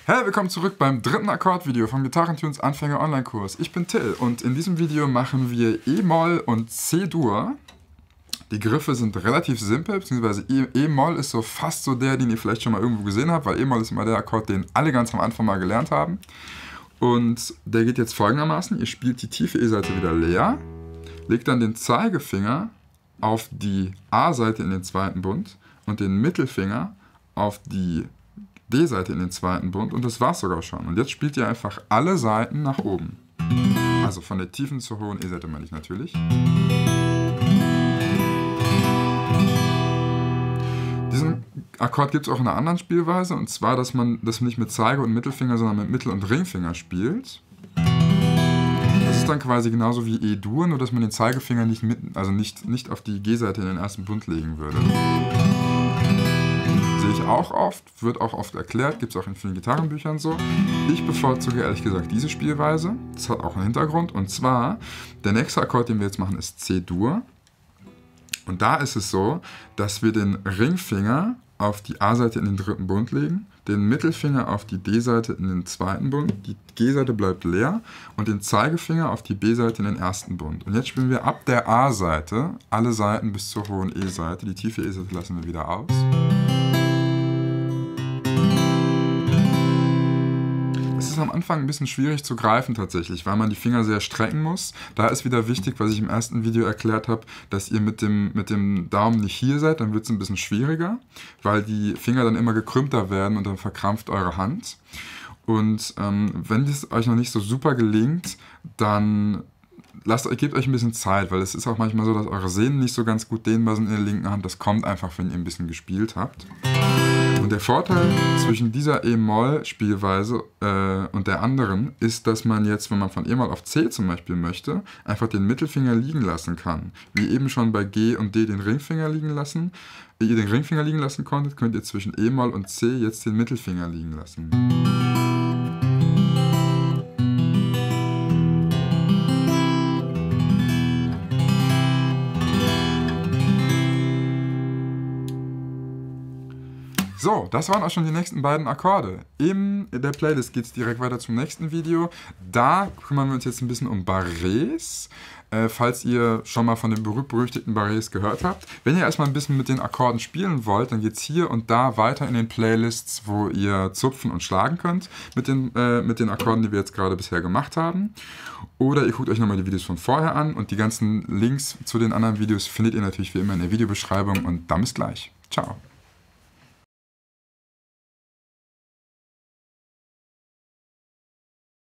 Hey, willkommen zurück beim dritten Akkordvideo vom Gitarrentunes Anfänger Online-Kurs. Ich bin Till und in diesem Video machen wir E-Moll und C-Dur. Die Griffe sind relativ simpel, beziehungsweise E-Moll ist so fast so der, den ihr vielleicht schon mal irgendwo gesehen habt, weil E-Moll ist immer der Akkord, den alle ganz am Anfang mal gelernt haben. Und der geht jetzt folgendermaßen: Ihr spielt die tiefe E-Seite wieder leer, legt dann den Zeigefinger auf die A-Seite in den zweiten Bund und den Mittelfinger auf die D-Seite in den zweiten Bund und das war's sogar schon. Und jetzt spielt ihr einfach alle Seiten nach oben. Also von der tiefen zur hohen E-Seite meine ich natürlich. Diesen Akkord gibt es auch in einer anderen Spielweise, und zwar, dass man das nicht mit Zeige- und Mittelfinger, sondern mit Mittel- und Ringfinger spielt. Das ist dann quasi genauso wie E-Dur, nur dass man den Zeigefinger nicht auf die G-Seite in den ersten Bund legen würde. Sehe ich auch oft, wird auch oft erklärt, gibt es auch in vielen Gitarrenbüchern so. Ich bevorzuge ehrlich gesagt diese Spielweise. Das hat auch einen Hintergrund, und zwar, der nächste Akkord, den wir jetzt machen, ist C-Dur. Und da ist es so, dass wir den Ringfinger auf die A-Seite in den dritten Bund legen, den Mittelfinger auf die D-Seite in den zweiten Bund, die G-Seite bleibt leer und den Zeigefinger auf die B-Seite in den ersten Bund. Und jetzt spielen wir ab der A-Seite alle Seiten bis zur hohen E-Seite. Die tiefe E-Seite lassen wir wieder aus. Es ist am Anfang ein bisschen schwierig zu greifen tatsächlich, weil man die Finger sehr strecken muss. Da ist wieder wichtig, was ich im ersten Video erklärt habe, dass ihr mit dem Daumen nicht hier seid, dann wird es ein bisschen schwieriger, weil die Finger dann immer gekrümmter werden und dann verkrampft eure Hand. Und wenn es euch noch nicht so super gelingt, dann gebt euch ein bisschen Zeit, weil es ist auch manchmal so, dass eure Sehnen nicht so ganz gut dehnbar sind in der linken Hand. Das kommt einfach, wenn ihr ein bisschen gespielt habt. Und der Vorteil zwischen dieser E-Moll-Spielweise und der anderen ist, dass man jetzt, wenn man von E-Moll auf C zum Beispiel möchte, einfach den Mittelfinger liegen lassen kann. Wie eben schon bei G und D den Ringfinger liegen lassen. Wie ihr den Ringfinger liegen lassen konntet, könnt ihr zwischen E-Moll und C jetzt den Mittelfinger liegen lassen. So, das waren auch schon die nächsten beiden Akkorde. In der Playlist geht es direkt weiter zum nächsten Video. Da kümmern wir uns jetzt ein bisschen um Barrés, falls ihr schon mal von den berühmt-berüchtigten Barrés gehört habt. Wenn ihr erstmal ein bisschen mit den Akkorden spielen wollt, dann geht es hier und da weiter in den Playlists, wo ihr zupfen und schlagen könnt mit den Akkorden, die wir jetzt gerade bisher gemacht haben. Oder ihr guckt euch nochmal die Videos von vorher an, und die ganzen Links zu den anderen Videos findet ihr natürlich wie immer in der Videobeschreibung, und dann bis gleich. Ciao.